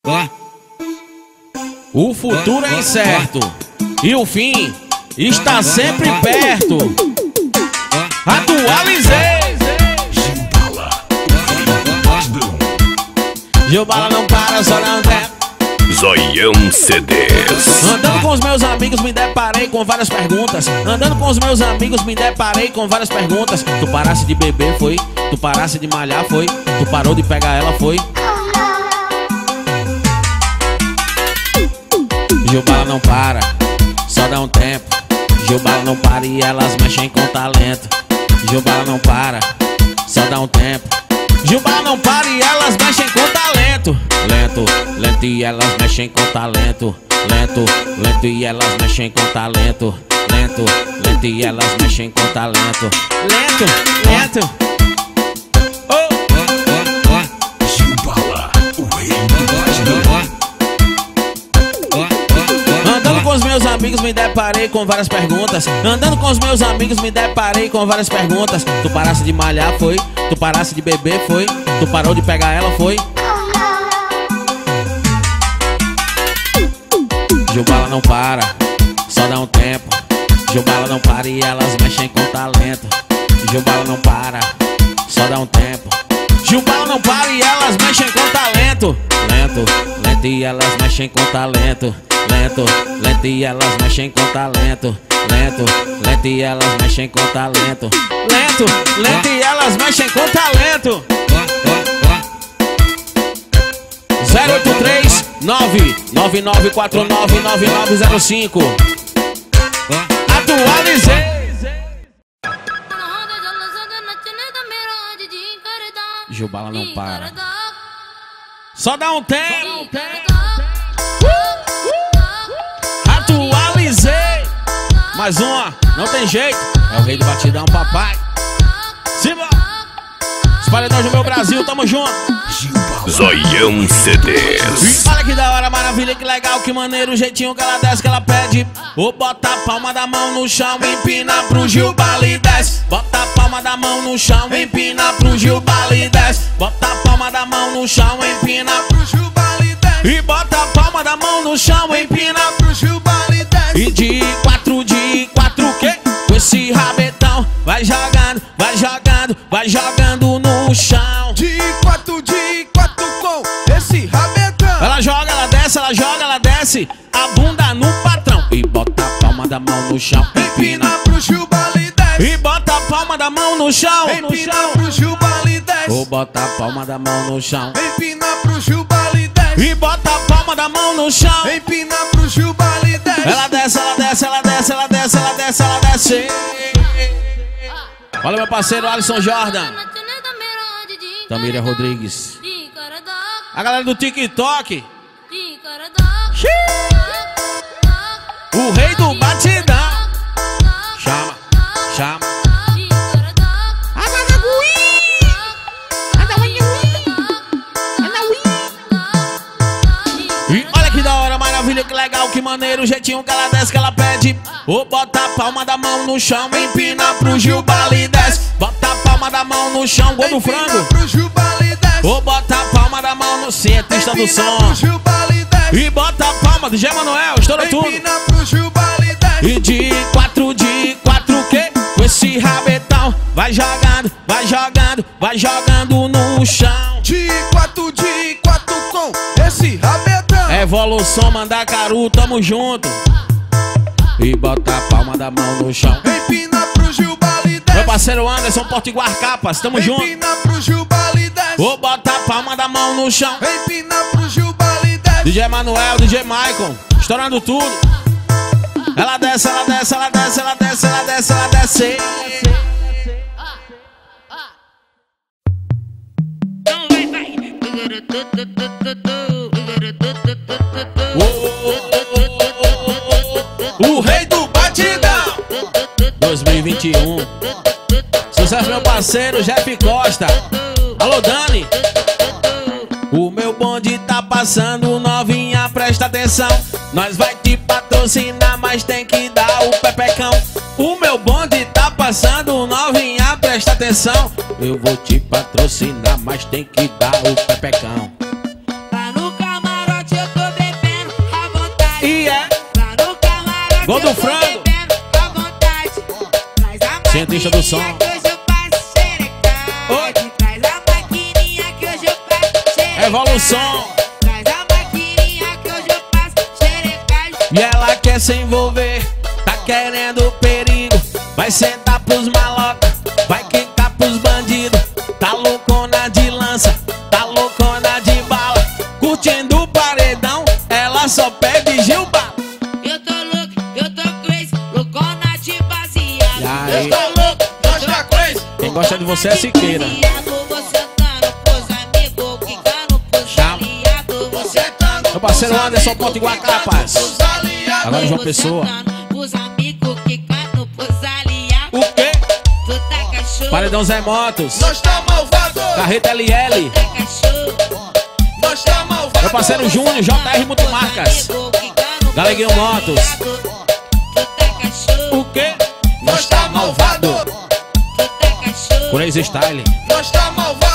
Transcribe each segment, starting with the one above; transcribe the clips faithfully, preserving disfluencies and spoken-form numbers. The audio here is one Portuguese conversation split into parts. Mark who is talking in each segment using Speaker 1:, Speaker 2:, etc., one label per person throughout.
Speaker 1: O futuro é incerto e o fim está sempre perto. Atualizei. Gilbala não para, só não tempo.
Speaker 2: Zoião C Ds.
Speaker 1: Andando com os meus amigos me deparei com várias perguntas. Andando com os meus amigos me deparei com várias perguntas. Tu parasse de beber, foi? Tu parasse de malhar, foi? Tu parou de pegar ela, foi? Gilbala não para, só dá um tempo. Gilbala não para e elas mexem com talento. Gilbala não para, só dá um tempo. Gilbala não para e elas mexem com talento. Lento, lento e elas mexem com talento. Lento, lento e elas mexem com talento. Lento, lento e elas mexem com talento. Lento, lento. Oh.
Speaker 2: Gilbala, o rei do batidão.
Speaker 1: Andando com os meus amigos me deparei com várias perguntas. Andando com os meus amigos me deparei com várias perguntas. Tu parasse de malhar, foi? Tu parasse de beber, foi? Tu parou de pegar ela, foi? Gilbala não para, só dá um tempo. Gilbala não para e elas mexem com talento. Gilbala não para, só dá um tempo. Gilbala não para e elas mexem com talento. Lento, lento e elas mexem com talento. Lento, lento e elas mexem com talento. Lento, lento e elas mexem com talento. Lento, lento e elas mexem com talento. zero oito três nove nove nove quatro nove nove nove zero cinco. Atualizei. Gilbala não para, só dá um tempo. Atualizei. Mais uma, não tem jeito. É o rei do batidão, papai. Simba. Os paredões do meu Brasil, tamo junto.
Speaker 2: Zoião C Ds.
Speaker 1: Olha que da hora, maravilha, que legal, que maneiro o jeitinho que ela desce, que ela pede. Ou bota a palma da mão no chão, empina pro Gilbala e desce. Bota a palma da mão no chão, empina pro Gilbala e desce. Bota a palma da mão no chão, empina pro Gilbala e desce. E bota a palma da mão no chão, empina pro Gilbala e desce. E de quatro, de quatro, que? Com esse rabetão, vai jogando, vai jogando, vai jogando no chão.
Speaker 3: De quatro, de quatro com esse rabetão.
Speaker 1: Ela joga, ela desce, ela joga, ela desce. A bunda no patrão. E bota a palma da mão no chão,
Speaker 3: Empina pro Gilbala e desce.
Speaker 1: E bota a palma da mão no chão.
Speaker 3: Empina pro Gilbala e desce.
Speaker 1: Ou bota a palma da mão no chão.
Speaker 3: Empina pro Gilbala e desce.
Speaker 1: E bota a palma da mão no chão.
Speaker 3: Empina pro Gilbala e desce.
Speaker 1: Ela desce, ela desce, ela desce, ela desce, ela desce, ela desce. Olha meu parceiro Alisson Jordan, Tamíria Rodrigues, a galera do TikTok, o rei do batidão. Chama, chama. E olha que da hora, maravilha, que legal, que maneiro o jeitinho que ela desce, que ela pede. Ou bota a palma da mão no chão, empina pro Gilbala e desce. Bota a palma da mão no chão, gol do frango.
Speaker 3: Pro Gilbala e desce.
Speaker 1: Ou bota a palma da mão no cientista do som.
Speaker 3: Pro Gilbala e desce.
Speaker 1: E bota a palma do G. Manuel, estoura tudo.
Speaker 3: Empina pro Gilbala e desce.
Speaker 1: E de quatro, de quatro, que? Com esse rabetão, vai jogando, vai jogando, vai jogando no chão.
Speaker 3: De quatro, de quatro com esse rabetão.
Speaker 1: Evolução Mandacaru, tamo junto. E bota a palma da mão no chão.
Speaker 3: Empina pro Gilbala e desce.
Speaker 1: Meu parceiro Anderson Portiguar Capas, tamo junto.
Speaker 3: Empina pro Gilbala e desce.
Speaker 1: Ou bota a palma da mão no chão.
Speaker 3: Empina pro Gilbala e desce.
Speaker 1: D J Manuel, D J Michael, estourando tudo. Ela desce, ela desce, ela desce, ela desce, ela desce, ela desce. O rei do batidão dois mil e vinte e um. Sucesso meu parceiro Jeff Costa. Alô Dani. O meu bonde tá passando, novinha, presta atenção. Nós vai te patrocinar, mas tem que dar o pepecão. O meu bonde tá passando, novinha, presta atenção. Eu vou te patrocinar, mas tem que dar o pepecão.
Speaker 4: Tá no camarote
Speaker 1: Gol do frango. Cientista do som. Oi. Evolução. E ela quer se envolver, tá querendo perigo. Vai sentar pros maloca, vai quicar pros bandidos. Tá loucona de lança, tá loucona de bala. Curtindo o paredão, ela só pede Gilba.
Speaker 4: Eu tô louco, eu tô crazy, loucona de baseado.
Speaker 1: Eu
Speaker 3: tô louco, nós tá crazy.
Speaker 1: Quem gosta de você é Siqueira. Meu parceiro Anderson Potiguar Capas. Agora João Pessoa. O quê? Paredão Zé Motos.
Speaker 3: Nós tá malvado.
Speaker 1: Carreta L L.
Speaker 3: Nós tá malvado.
Speaker 1: Meu parceiro Júnior, J R Multimarcas. Galeguinho Motos. O quê?
Speaker 3: Nós tá malvado.
Speaker 1: Crazy Style.
Speaker 3: Nós tá malvado.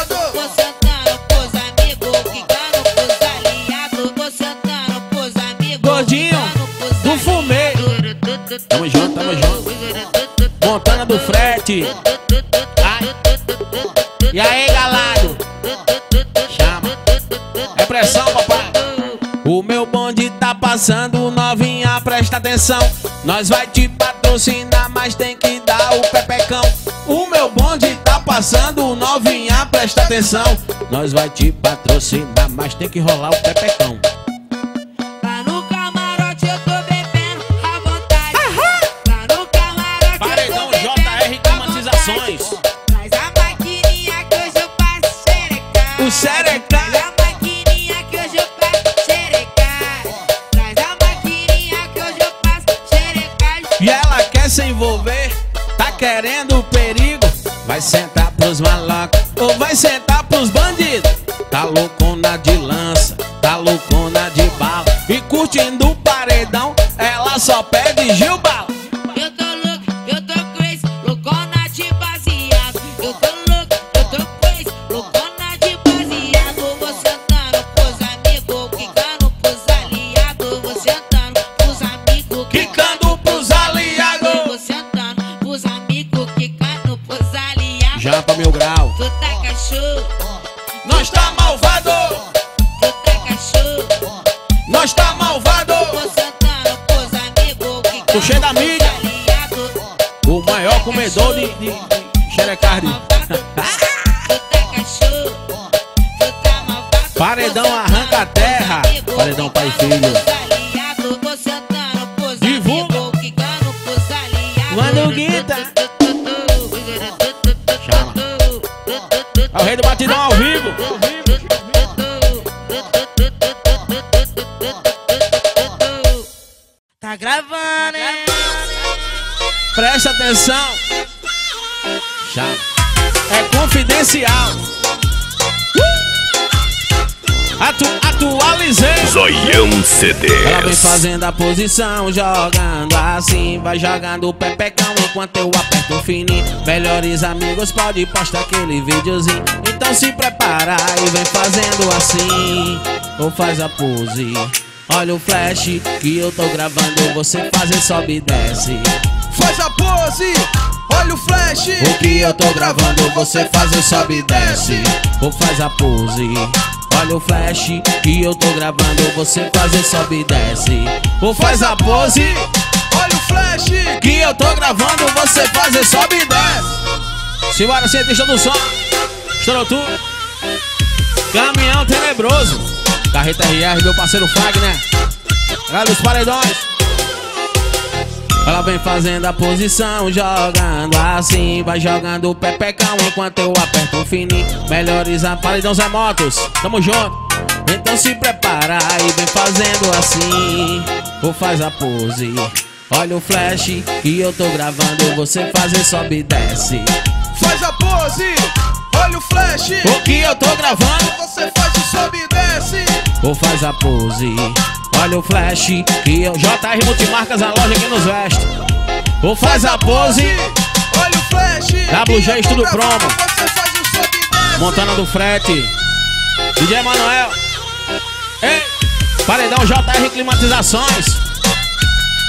Speaker 1: Gordinho do Fumê. Tamo junto, tamo junto. Montana do Frete. Ai. E aí, galado? Chama. É pressão, papai. O meu bonde tá passando, novinha, presta atenção. Nós vai te patrocinar, mas tem que dar o pepecão. O meu bonde tá passando, novinha, presta atenção. Nós vai te patrocinar, mas tem que rolar o pepecão.
Speaker 4: Lá no camarote eu tô bebendo à vontade. Lá no camarote
Speaker 1: Paredão
Speaker 4: eu tô
Speaker 1: J
Speaker 4: bebendo
Speaker 1: R Climatizações.
Speaker 4: Traz a maquininha que hoje eu faço xerecar.
Speaker 1: O xerecar.
Speaker 4: Traz a maquininha que hoje eu faço xerecar. Traz a maquininha que hoje eu faço xerecar.
Speaker 1: E ela quer se envolver, tá querendo perigo. Vai sentar pros malocos ou vai sentar pros bandidos. Tá loucona de lança, tá loucona de bala. E curtindo o paredão, ela só pede Gilba.
Speaker 4: Eu tô louco, eu tô crazy, loucona de baseado. Eu tô louco, eu tô crazy, loucona de baseado. Vou sentando pros amigos, quicando pros aliados. Vou sentando pros amigos,
Speaker 1: Quicando pros aliados.
Speaker 4: Vou sentando pros amigos, quicando pros aliados.
Speaker 1: Já pra mil grau.
Speaker 4: Tu tá cachorro,
Speaker 1: Nós tá malvado,
Speaker 4: tu tá cachorro.
Speaker 1: nós tá malvado.
Speaker 4: Vou sentando pros amigos, quicando
Speaker 1: Tô cheio da
Speaker 4: pros
Speaker 1: mídia.
Speaker 4: aliados.
Speaker 1: O maior comedor de, de, de xerecarne. Paredão arranca a terra. Paredão pai e filho. Divulga. Manda o guita. Chama. É o rei do batidão ao vivo.
Speaker 4: Tá gravando, hein?
Speaker 1: Presta atenção. Chama. É confidencial. Atu atualizei.
Speaker 2: Zoião C
Speaker 1: Ela vem
Speaker 2: Ds.
Speaker 1: fazendo a posição, jogando assim, vai jogando o pepecão enquanto eu aperto o fininho. Melhores amigos, pode postar aquele videozinho. Então se prepara e vem fazendo assim, ou faz a pose. Olha o flash que eu tô gravando, você fazer sobe e desce.
Speaker 3: Faz a pose. Olha o flash.
Speaker 1: O que eu tô gravando, você fazer sobe e desce. Ou faz a pose. Olha o flash que eu tô gravando, você fazer sobe e desce. Ou faz a pose.
Speaker 3: Olha o flash.
Speaker 1: Que eu tô gravando, você fazer sobe e desce. Simbora, cientista do som. Estourou tudo. Caminhão tenebroso. Carreta R R, meu parceiro Fagner. Galera dos paredões. Ela vem fazendo a posição, jogando assim, vai jogando o pepecão enquanto eu aperto o fininho. Melhores a paredão Zé Motos, tamo junto. Então se prepara e vem fazendo assim, ou faz a pose. Olha o flash que eu tô gravando, você fazer sobe e desce.
Speaker 3: Faz a pose. Olha o flash.
Speaker 1: O que eu tô gravando,
Speaker 3: Você faz o sobe e desce.
Speaker 1: ou faz a pose. Olha o flash que eu... J R Multimarcas, a loja que nos veste. Ou faz a pose.
Speaker 3: Olha o flash.
Speaker 1: W G Estudo Promo.
Speaker 3: Você faz o sobe e desce.
Speaker 1: Montana do Frete. D J Manuel. Ei, Paredão J R Climatizações. É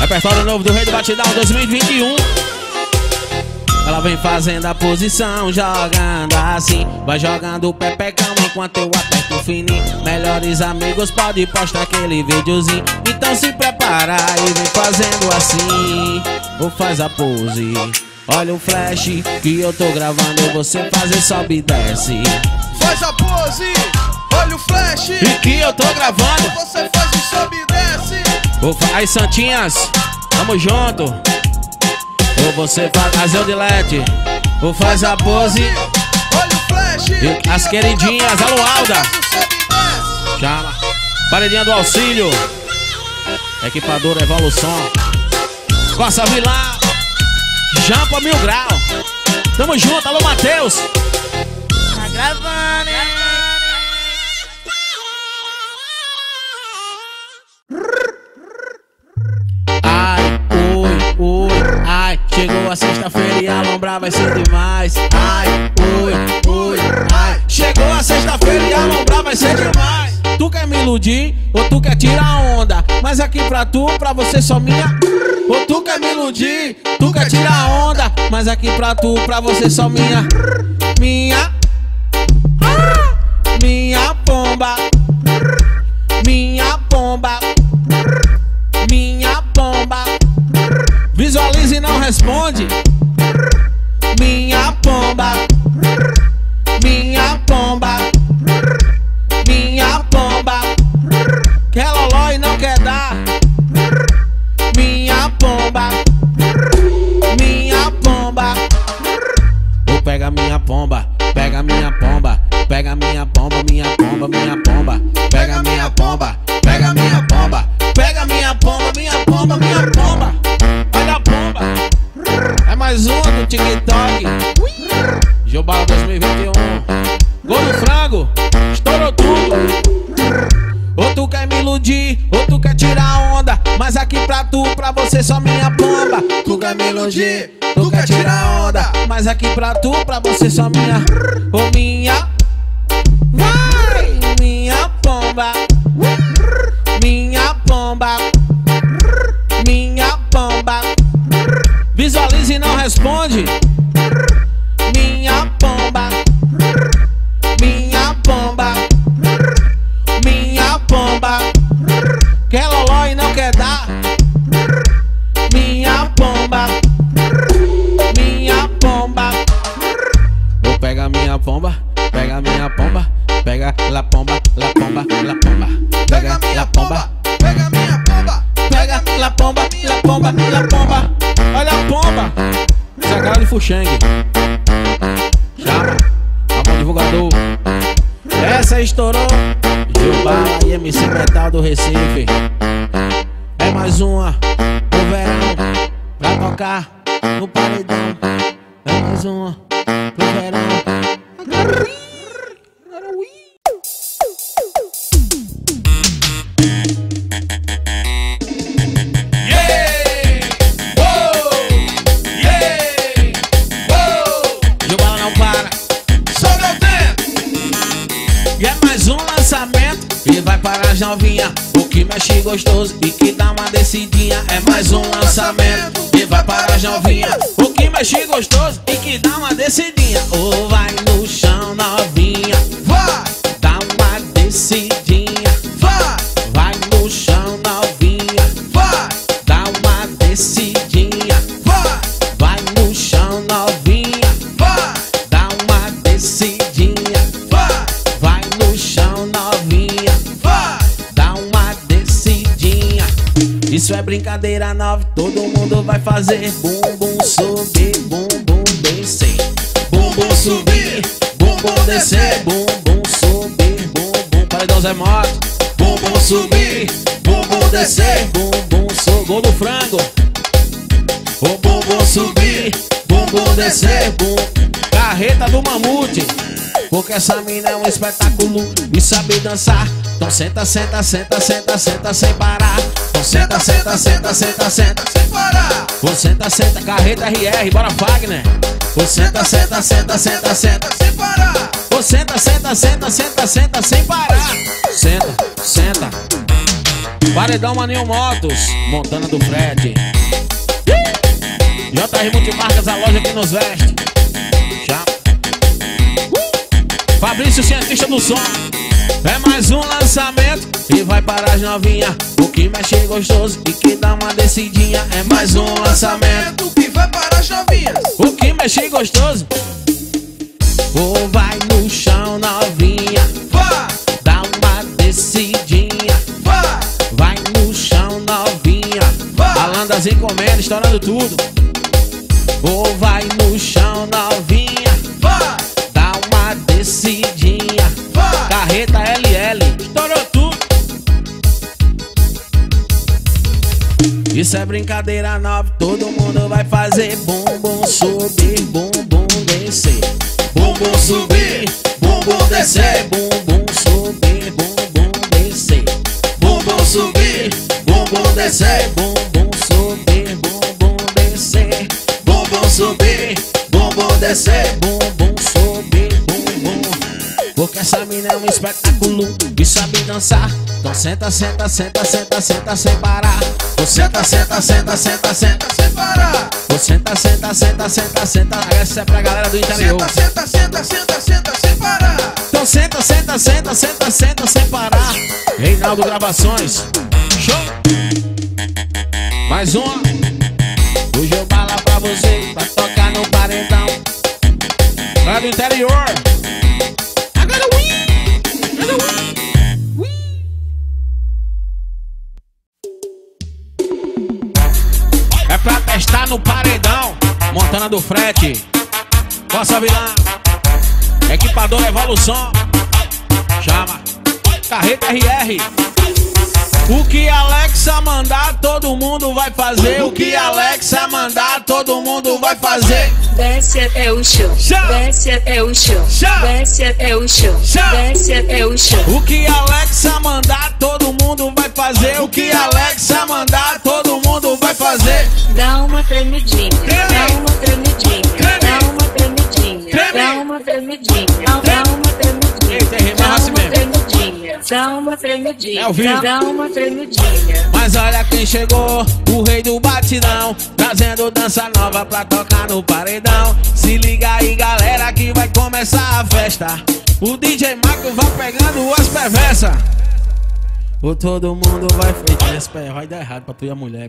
Speaker 1: Repertório novo do Rei do Batidão dois mil e vinte e um. Ela vem fazendo a posição, jogando assim. Vai jogando o pepecão enquanto eu aperto o fininho. Melhores amigos pode postar aquele videozinho. Então se prepara e vem fazendo assim. Ou faz a pose. Olha o flash que eu tô gravando. Você fazer sobe e desce.
Speaker 3: Faz a pose, olha o flash
Speaker 1: E que eu tô gravando.
Speaker 3: Você faz e sobe e desce.
Speaker 1: Ou aí, Santinhas, tamo junto. Ou você faz Azeu de Lete. Ou faz a pose.
Speaker 3: Olha o flash
Speaker 1: E as queridinhas, alô Alda.
Speaker 3: Faz e sobe e desce.
Speaker 1: Chama. Paredinha do auxílio. Equipadora Evolução. Costa Vilar. Jampa Mil Grau. Tamo junto, alô Matheus.
Speaker 4: Tá gravando, hein?
Speaker 1: Ai, oi, oi, ai. Chegou a sexta-feira e a lombrar vai ser demais. Ai, oi, oi, ai. Chegou a sexta-feira e a lombrar vai ser demais. Tu quer me iludir ou tu quer tirar onda? Mas aqui pra tu, pra você só minha. Ou tu quer me iludir, tu quer tirar onda? Mas aqui pra tu, pra você só minha. Minha, minha pomba, minha pomba, minha pomba. Visualiza e não responde. Minha pomba, minha pomba, minha pomba. Quer loló e não quer dar. Minha pomba, minha pomba. Ou pega minha pomba, pega minha pomba, pega minha pomba, minha pomba, minha pomba. Pega minha pomba, pega minha pomba, pega minha pomba, minha pomba, minha pomba. Olha a pomba. É mais uma do TikTok. Jobala dois mil e vinte e um. Gol do frango, estourou tudo. Ou tu quer me iludir, ou tu quer tirar onda. Mas aqui pra tu, pra você só minha pomba. Tu quer me iludir, tu quer tirar onda. Mas aqui pra tu, pra você só minha. Ô minha, vai, minha pomba, minha pomba, minha pomba. Visualiza e não responde. Minha pomba, minha pomba, minha pomba. Quer loló e não quer dar. Minha pomba, minha pomba. Ou pega minha pomba, pega minha pomba, pega la pomba, la pomba, la pomba.
Speaker 3: Pega minha pomba, pega minha pomba.
Speaker 1: Pega la pomba, la pomba, la pomba. Olha a pomba. Essa é a cara de Fuxeng. Chama, a bom divulgador. Essa estourou. Jubala e M C Metal do Recife. É mais uma no verão pra tocar no paredão. É mais uma pro verão. Jubala não para.
Speaker 3: Só meu tempo.
Speaker 1: E é mais um lançamento e vai para as novinha. O que mexe gostoso e que dá uma descidinha. É mais um lançamento e vai para as novinha. O que mexe gostoso e que dá uma descidinha. Ou vai no chão novinha,
Speaker 3: Vai,
Speaker 1: dá uma descidinha.
Speaker 3: vai,
Speaker 1: Vai no chão novinha,
Speaker 3: vai,
Speaker 1: dá uma descidinha.
Speaker 3: vai,
Speaker 1: Vai no chão novinha,
Speaker 3: vai,
Speaker 1: dá uma descidinha.
Speaker 3: vai,
Speaker 1: Vai no chão novinha,
Speaker 3: vai.
Speaker 1: dá uma descidinha. Isso é brincadeira nova, todo mundo vai fazer. Bumbum subir, bumbum descer. Bumbum subir, bumbum descer. Bumbum subir, bumbum. Paredão Zé Moto. Bumbum subir, bumbum descer. Bumbum subir, gol do frango. O bumbum subir, bumbum descer. Bum. Carreta do Mamute. Porque essa mina é um espetáculo e sabe dançar. Então senta, senta, senta, senta, senta sem parar. Então senta, senta, senta, senta, senta
Speaker 3: Sem parar.
Speaker 1: Ô senta, senta, carreta R R, bora Fagner. Ô senta, senta, senta, senta, senta.
Speaker 3: Sem parar.
Speaker 1: Ô senta, senta, senta, senta, senta sem parar. Senta, senta. Paredão Maninho Motos, Montana do Fred. J R Multimarcas, a loja que nos veste. Chama. Fabrício, cientista do som. É mais um lançamento e vai para as novinhas. O que mexe gostoso e que dá uma descidinha. É mais um lançamento
Speaker 3: que vai para as novinhas.
Speaker 1: O que mexe gostoso. Ou vai no chão, novinha.
Speaker 3: Vai,
Speaker 1: dá uma descidinha.
Speaker 3: vai,
Speaker 1: vai no chão, novinha.
Speaker 3: vai.
Speaker 1: Alandas encomenda, estourando tudo. Ou vai no chão, novinha.
Speaker 3: Vai,
Speaker 1: dá uma descidinha.
Speaker 3: vai.
Speaker 1: Carreta L L, estourou tudo. Isso é brincadeira nova, todo mundo vai fazer. Bumbum subir, bumbum descer. Bumbum subir, bumbum descer. Bumbum subir, bumbum descer. Bumbum subir, bumbum descer. Bumbum subir, bumbum descer. Bumbum subir, bumbum descer. Bumbum subir, bumbum. Porque essa mina é um espetáculo e sabe dançar. Então senta, senta, senta, senta, senta sem parar. Você senta, senta, senta, senta, senta
Speaker 3: Sem parar.
Speaker 1: Você senta, senta, senta, senta, senta. Essa é pra galera do interior.
Speaker 3: Senta, senta, senta, senta, senta, sem parar.
Speaker 1: Então senta, senta, senta, senta, senta sem parar. Reinaldo Gravações. Show! Mais uma. Hoje eu bala pra você, pra tocar no paredão. Lá do interior. Agora win! Agora win! É pra testar no paredão. Montana do Frete. Costa Vilã. Equipador Evolução. Chama. Carreta R R. O que Alexa mandar, todo mundo vai fazer. O que Alexa mandar, todo mundo vai fazer.
Speaker 5: Desce até o chão,
Speaker 1: Chão.
Speaker 5: desce até o chão,
Speaker 1: Chão.
Speaker 5: desce até o chão,
Speaker 1: Chão.
Speaker 5: desce até o chão.
Speaker 1: O que Alexa mandar, todo mundo vai fazer. O que Alexa mandar, todo mundo vai fazer.
Speaker 5: Dá uma tremidinha,
Speaker 1: Treme.
Speaker 5: dá uma tremidinha,
Speaker 1: Treme.
Speaker 5: dá uma tremidinha,
Speaker 1: Treme.
Speaker 5: dá uma tremidinha, dá uma tremidinha,
Speaker 1: Eita, rima
Speaker 5: dá
Speaker 1: assim
Speaker 5: uma
Speaker 1: mesmo.
Speaker 5: tremidinha, dá uma tremidinha,
Speaker 1: É ao vivo.
Speaker 5: dá uma tremidinha.
Speaker 1: Mas olha quem chegou, o rei do batidão, trazendo dança nova pra tocar no paredão. Se liga aí galera que vai começar a festa. O D J Marco vai pegando as perversas. Ou todo mundo vai feitar esse pé, vai dar errado pra tu e a mulher.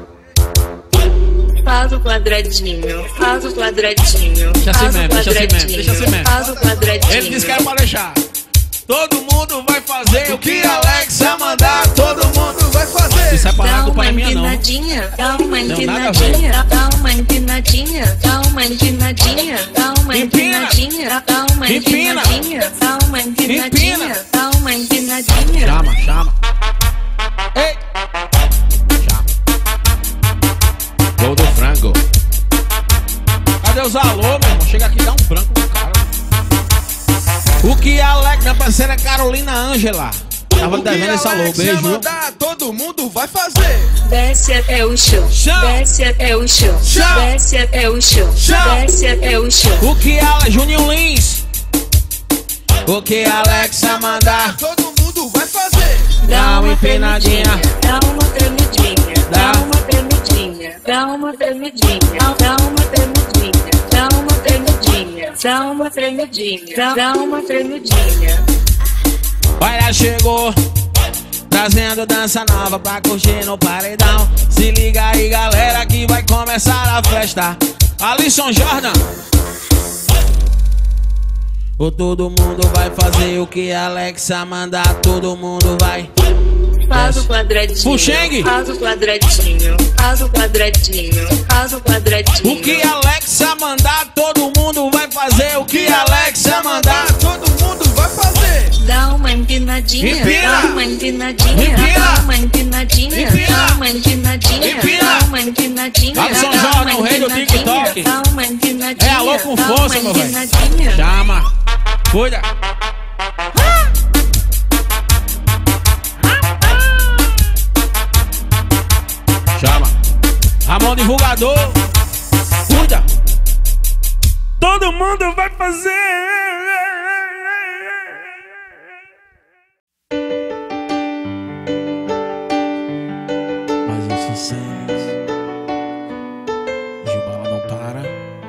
Speaker 5: Faz o quadradinho, faz o quadradinho,
Speaker 1: Deixa assim
Speaker 5: faz o
Speaker 1: mesmo, deixa assim mesmo,
Speaker 5: quadradinho,
Speaker 1: deixa assim mesmo.
Speaker 5: faz o quadradinho.
Speaker 1: Ele disse que era pra deixar. Todo mundo vai fazer o que Alexa mandar, todo mundo vai fazer. Isso é
Speaker 5: Dá
Speaker 1: parado
Speaker 5: uma
Speaker 1: pra minha não.
Speaker 5: empinadinha, dá uma
Speaker 1: Tem nada a ver.
Speaker 5: empinadinha, dá uma empinadinha, dá uma empinadinha, dá uma
Speaker 1: Empina.
Speaker 5: empinadinha, dá uma
Speaker 1: Empina.
Speaker 5: empinadinha, dá uma empinadinha,
Speaker 1: Empina.
Speaker 5: dá uma empinadinha.
Speaker 1: Chama, chama. Ei. Chama. Gol do frango. Cadê os alô, meu irmão? Chega aqui e dá um frango no cara. O que a Alex, minha parceira Carolina Ângela. Tava
Speaker 3: O que
Speaker 1: devendo esse alô,
Speaker 3: Alexa
Speaker 1: beijo. viu?
Speaker 3: mandar, todo mundo vai fazer.
Speaker 5: Desce até o chão,
Speaker 1: Chão.
Speaker 5: desce até o chão,
Speaker 1: Chão.
Speaker 5: desce até o chão,
Speaker 1: Chão.
Speaker 5: desce até o chão.
Speaker 1: O que ela, Juninho Lins. O que a Alexa mandar,
Speaker 3: Todo mundo vai fazer.
Speaker 1: dá uma empinadinha.
Speaker 5: Dá uma tremidinha,
Speaker 1: Dá.
Speaker 5: dá uma tremidinha, dá uma tremidinha, dá uma tremidinha, dá uma tremidinha, dá uma tremidinha, dá- dá uma tremidinha.
Speaker 1: Olha, chegou, trazendo dança nova pra curtir no paredão. Se liga aí, galera, que vai começar a festa. Alisson Jordan. Ou todo mundo vai fazer o que a Alexa mandar, todo mundo vai.
Speaker 5: Faz o quadradinho,
Speaker 1: Puxengue.
Speaker 5: faz o quadradinho, faz o quadradinho, faz o quadradinho.
Speaker 1: O que a Alexa mandar, todo mundo vai fazer. O que a Alexa mandar,
Speaker 3: Todo mundo vai fazer.
Speaker 5: Dá uma empinadinha,
Speaker 1: Empina.
Speaker 5: dá uma empinadinha,
Speaker 1: Empina.
Speaker 5: dá uma empinadinha,
Speaker 1: Empina.
Speaker 5: dá uma empinadinha,
Speaker 1: Empina.
Speaker 5: dá uma empinadinha,
Speaker 1: Alisson
Speaker 5: dá
Speaker 1: Jordan,
Speaker 5: uma
Speaker 1: o rei do
Speaker 5: empinadinha,
Speaker 1: TikTok.
Speaker 5: dá uma empinadinha,
Speaker 1: É alô com
Speaker 5: dá
Speaker 1: força,
Speaker 5: uma
Speaker 1: meu velho.
Speaker 5: empinadinha.
Speaker 1: Chama, cuida. Chama. Ramon Divulgador. Cuida. Todo mundo vai fazer. vocês. Gilbala não para.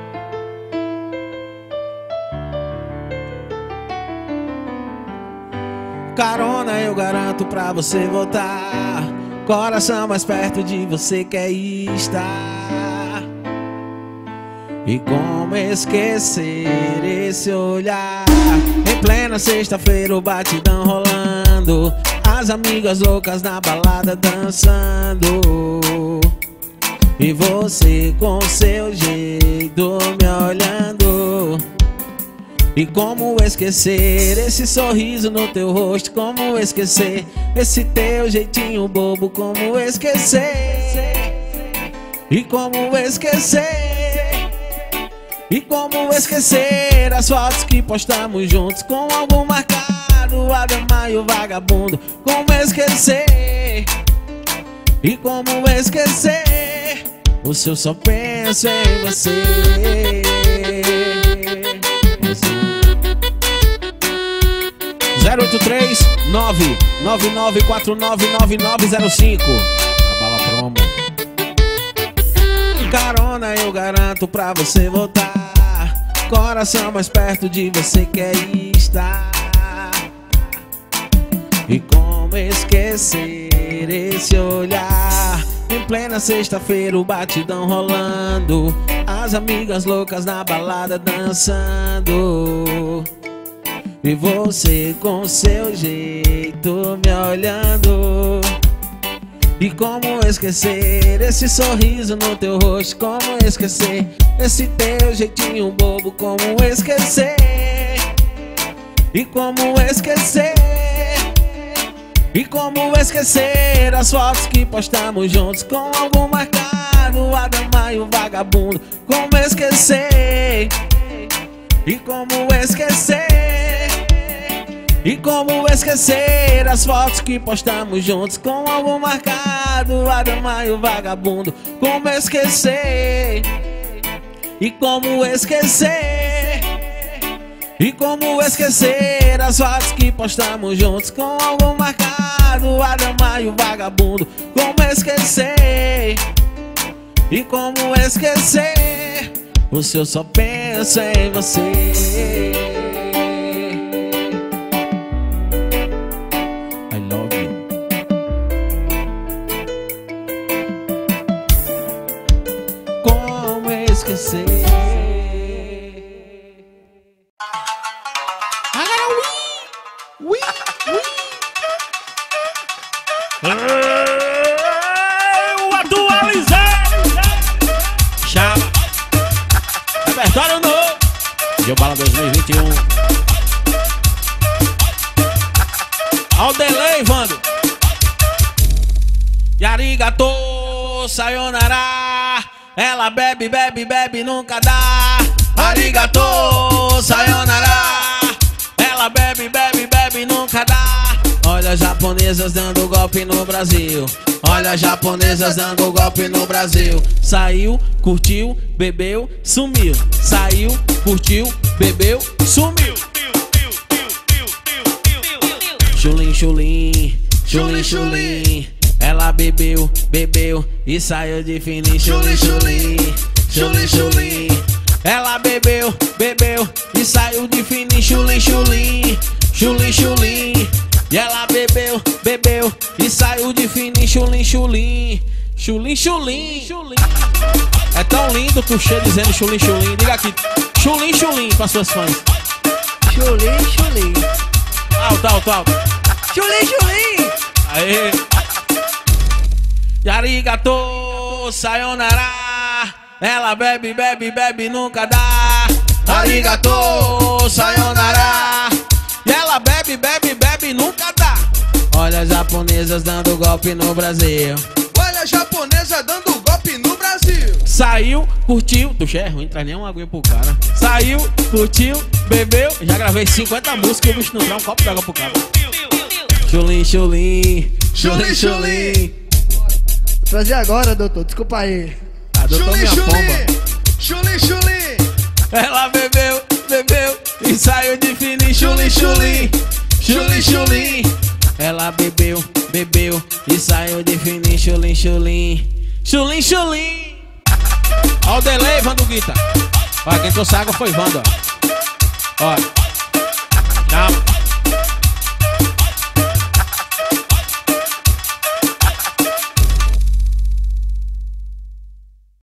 Speaker 1: Carona eu garanto pra você voltar. Coração mais perto de você quer estar. E como esquecer esse olhar? Em plena sexta-feira o batidão rolando, as amigas loucas na balada dançando, e você com seu jeito me olhando. E como esquecer esse sorriso no teu rosto? Como esquecer esse teu jeitinho bobo? Como esquecer? E como esquecer? E como esquecer as fotos que postamos juntos com algum marcado, Ademar e o vagabundo? Como esquecer? E como esquecer? O seu só penso em você. zero oito três nove nove nove quatro nove nove nove zero cinco. A bala promo. Carona eu garanto pra você voltar. Coração mais perto de você quer estar. E como esquecer esse olhar? Em plena sexta-feira o batidão rolando, as amigas loucas na balada dançando, e você com seu jeito me olhando. E como esquecer esse sorriso no teu rosto? Como esquecer esse teu jeitinho bobo? Como esquecer? E como esquecer? E como esquecer as fotos que postamos juntos com algum marcado, Ademar e o vagabundo? Como esquecer? E como esquecer? E como esquecer as fotos que postamos juntos com algum marcado, Ademar e o vagabundo? Como esquecer? E como esquecer? E como esquecer as fotos que postamos juntos com algum marcado, Ademar e o vagabundo? Como esquecer? E como esquecer? O seu só pensa em você. Esquecer. Agora ui, ui, ui. Eu atualizei. Chama. Repertório novo. Gilbala dois mil e vinte e um. Ao delay, Vando. Yarigato, sayonara. Ela bebe, bebe, bebe, nunca dá. Arigato, sayonara. Ela bebe, bebe, bebe, nunca dá. Olha as japonesas dando golpe no Brasil. Olha as japonesas dando golpe no Brasil. Saiu, curtiu, bebeu, sumiu. Saiu, curtiu, bebeu, sumiu. Chulim, chulim, chulim, chulim. Ela bebeu, bebeu e saiu de fininho. Chulim, chulim, chulim, chulim. Ela bebeu, bebeu e saiu de fininho. Chulim, chulim, chulim, chulim. E ela bebeu, bebeu e saiu de fininho. Chulim, chulim, chulim, chulim. É tão lindo que o cheiro dizendo chulim, chulim. Diga aqui, chulim, chulim para suas fãs.
Speaker 6: Chulim, chulim.
Speaker 1: Alto, alto, alto.
Speaker 6: Chulim, chulim.
Speaker 1: Aê. Arigato, sayonara. Ela bebe, bebe, bebe, nunca dá. Arigato, sayonara. E ela bebe, bebe, bebe, nunca dá. Olha as japonesas dando golpe no Brasil.
Speaker 3: Olha a japonesa dando golpe no Brasil.
Speaker 1: Saiu, curtiu. Tu é ruim, traz nem uma aguinha pro cara. Saiu, curtiu, bebeu. Já gravei cinquenta músicas e o bicho não dá um copo d'água pro cara. Chulim, chulim, chulim, chulim.
Speaker 6: Trazer agora, doutor, desculpa aí.
Speaker 1: Ah, doutor, minha pomba.
Speaker 3: Chulim, chulim.
Speaker 1: Ela bebeu, bebeu e saiu de fininho. Chulim, chulim, chulim, chulim. Ela bebeu, bebeu e saiu de fininho. Chulim, chulim, Chulim, chulim. Ó o delay, Vanduguita. Ó, quem trouxe água foi Vando, ó. Ó.